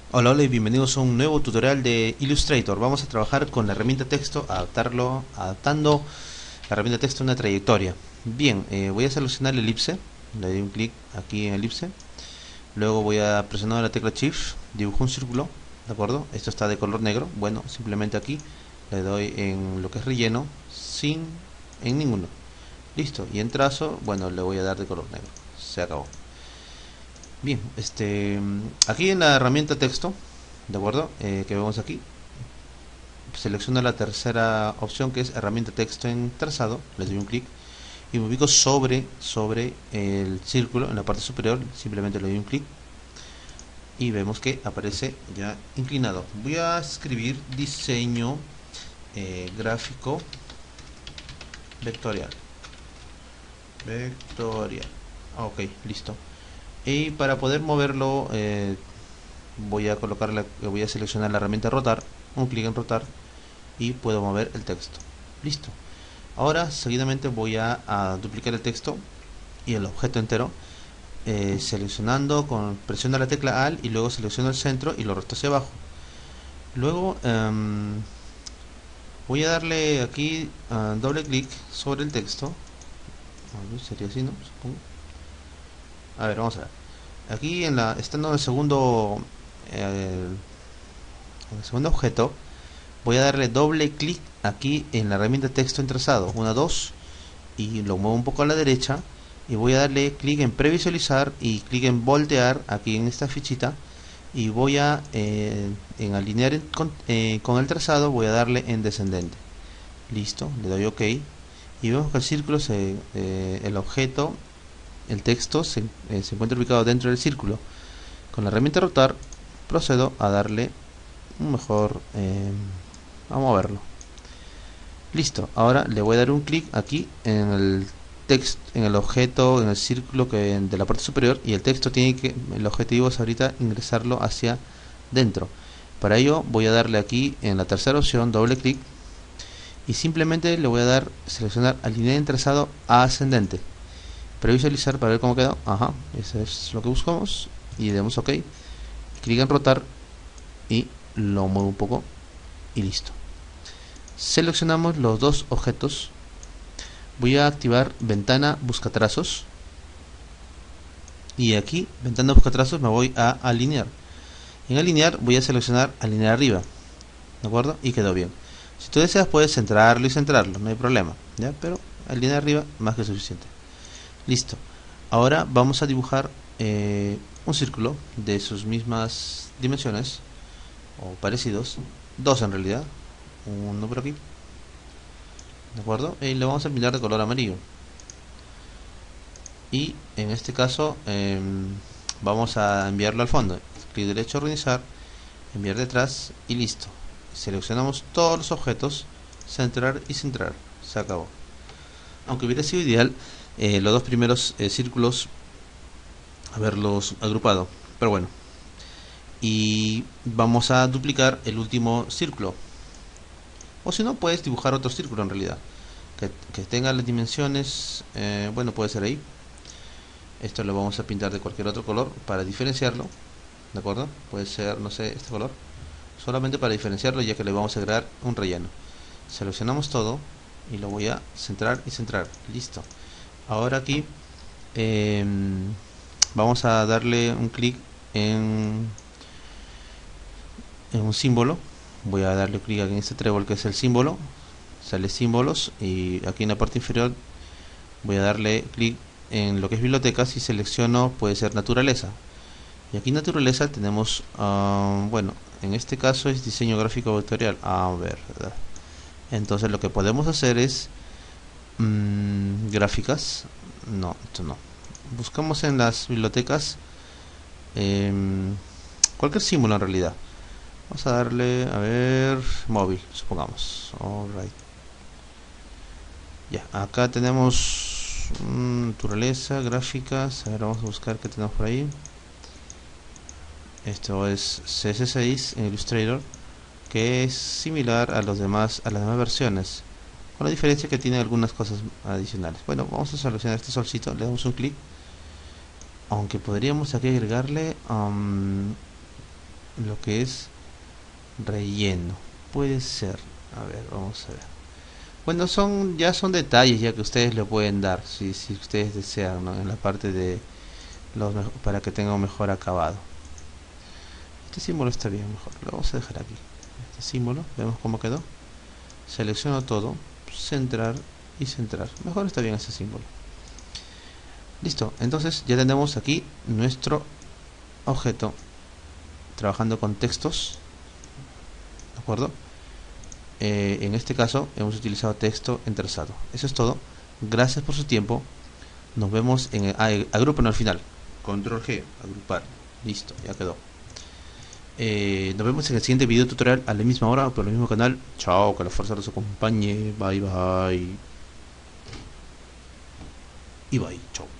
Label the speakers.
Speaker 1: Hola, hola y bienvenidos a un nuevo tutorial de Illustrator. Vamos a trabajar con la herramienta texto, adaptando la herramienta texto a una trayectoria. Bien, voy a seleccionar la elipse, le doy un clic aquí en elipse, luego voy a presionar la tecla Shift, dibujo un círculo, ¿de acuerdo? Esto está de color negro, bueno, simplemente aquí le doy en lo que es relleno, en ninguno. Listo, y en trazo, bueno, le voy a dar de color negro, se acabó. Bien, aquí en la herramienta texto, ¿de acuerdo? Que vemos aquí, selecciono la tercera opción que es herramienta texto en trazado, le doy un clic y me ubico sobre el círculo en la parte superior, simplemente le doy un clic y vemos que aparece ya inclinado. Voy a escribir diseño gráfico vectorial. Vectorial. Ok, listo. Y para poder moverlo, voy a seleccionar la herramienta rotar, un clic en rotar y puedo mover el texto. Listo. Ahora seguidamente voy a duplicar el texto y el objeto entero, seleccionando presiona la tecla Alt y luego selecciono el centro y lo arrastro hacia abajo. Luego voy a darle aquí doble clic sobre el texto. A ver, sería así, ¿no? Supongo. A ver, vamos a ver. Aquí estando en el segundo objeto, voy a darle doble clic aquí en la herramienta texto en trazado, 1, 2, y lo muevo un poco a la derecha y voy a darle clic en previsualizar y clic en voltear aquí en esta fichita y voy en alinear con el trazado, voy a darle en descendente. Listo, le doy OK y vemos que el círculo, el objeto, el texto se encuentra ubicado dentro del círculo. Con la herramienta rotar procedo a darle un mejor, a moverlo. Listo, ahora le voy a dar un clic aquí en el texto, en el objeto, en el círculo de la parte superior, y el objetivo es ahorita ingresarlo hacia dentro. Para ello voy a darle aquí en la tercera opción doble clic y simplemente le voy a dar seleccionar alinear en trazado ascendente. Previsualizar para ver cómo quedó. Ajá, eso es lo que buscamos y le damos OK. Clic en rotar y lo muevo un poco y listo. Seleccionamos los dos objetos. Voy a activar ventana buscatrazos y aquí ventana buscatrazos me voy a alinear. En alinear voy a seleccionar alinear arriba, ¿de acuerdo? Y quedó bien. Si tú deseas puedes centrarlo y centrarlo, no hay problema, ¿ya? Pero alinear arriba más que suficiente. Listo. Ahora vamos a dibujar un círculo de sus mismas dimensiones o parecidos, dos en realidad, uno por aquí, ¿de acuerdo? Y le vamos a pintar de color amarillo. Y en este caso vamos a enviarlo al fondo. Clic derecho, organizar, enviar detrás y listo. Seleccionamos todos los objetos, centrar y centrar. Se acabó. Aunque hubiera sido ideal los dos primeros círculos haberlos agrupado, pero bueno. Y vamos a duplicar el último círculo. O si no, puedes dibujar otro círculo en realidad. Que tenga las dimensiones, bueno, puede ser ahí. Esto lo vamos a pintar de cualquier otro color para diferenciarlo, ¿de acuerdo? Puede ser, no sé, este color, solamente para diferenciarlo, ya que le vamos a agregar un relleno. Seleccionamos todo y lo voy a centrar y centrar. Listo. Ahora aquí eh, vamos a darle un clic en un símbolo. Voy a darle clic aquí en este trébol que es el símbolo. Sale símbolos y aquí en la parte inferior voy a darle clic en lo que es bibliotecas y selecciono, puede ser naturaleza. Y aquí naturaleza tenemos, bueno, en este caso es diseño gráfico vectorial. A ver, ¿verdad? Entonces lo que podemos hacer es gráficas. No, esto no. Buscamos en las bibliotecas cualquier símbolo en realidad. Vamos a darle, a ver, móvil, supongamos. Alright. Ya, acá tenemos naturaleza, gráficas. A ver, vamos a buscar qué tenemos por ahí. Esto es CS6 en Illustrator, que es similar a a las demás versiones, con la diferencia que tiene algunas cosas adicionales. Bueno, vamos a seleccionar este solcito, le damos un clic, aunque podríamos aquí agregarle lo que es relleno. Puede ser. A ver, vamos a ver. Bueno, ya son detalles ya que ustedes le pueden dar, si ustedes desean, ¿no? En la parte de para que tenga un mejor acabado. Este símbolo está bien, mejor. Lo vamos a dejar aquí. Este símbolo, vemos cómo quedó. Selecciono todo, centrar y centrar. Mejor está bien ese símbolo. Listo, entonces ya tenemos aquí nuestro objeto trabajando con textos, ¿de acuerdo? En este caso hemos utilizado texto enterzado. Eso es todo. Gracias por su tiempo. Nos vemos en agrupen al final. Control G, agrupar. Listo, ya quedó. Nos vemos en el siguiente video tutorial a la misma hora por el mismo canal. Chao, que la fuerza los acompañe. Bye bye. Y bye, chao.